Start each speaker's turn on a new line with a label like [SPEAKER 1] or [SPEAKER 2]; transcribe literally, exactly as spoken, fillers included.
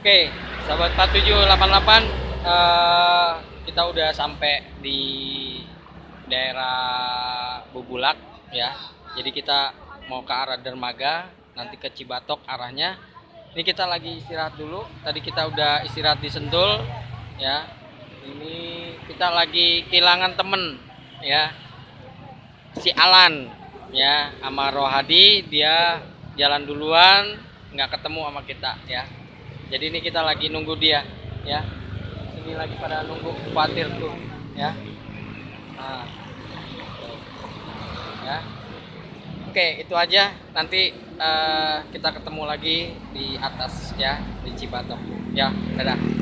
[SPEAKER 1] Oke, sahabat empat tujuh delapan delapan, eh, kita udah sampai di daerah Bubulak ya. Jadi kita mau ke arah Dermaga, nanti ke Cibatok arahnya. Ini kita lagi istirahat dulu. Tadi kita udah istirahat di Sentul ya. Ini kita lagi kehilangan temen ya. Si Alan ya, sama Rohadi, dia jalan duluan, nggak ketemu sama kita ya. Jadi ini kita lagi nunggu dia ya. Ini lagi pada nunggu khawatir tuh ya. Nah, ya. Oke, itu aja. Nanti uh, kita ketemu lagi di atas ya, di Cibatok. Ya, dadah.